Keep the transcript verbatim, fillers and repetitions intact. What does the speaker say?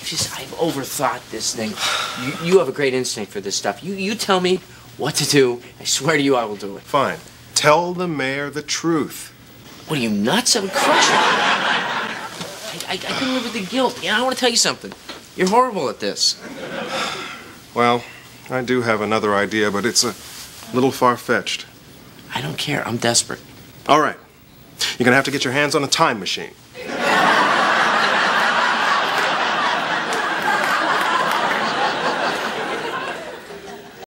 just, I've overthought this thing. You, you have a great instinct for this stuff. You, you tell me what to do. I swear to you, I will do it. Fine. Tell the mayor the truth. What are you, nuts? I would crush it. I, I, I couldn't live with the guilt. Yeah, I want to tell you something. You're horrible at this. Well, I do have another idea, but it's a little far-fetched. I don't care. I'm desperate. All right. You're gonna have to get your hands on a time machine.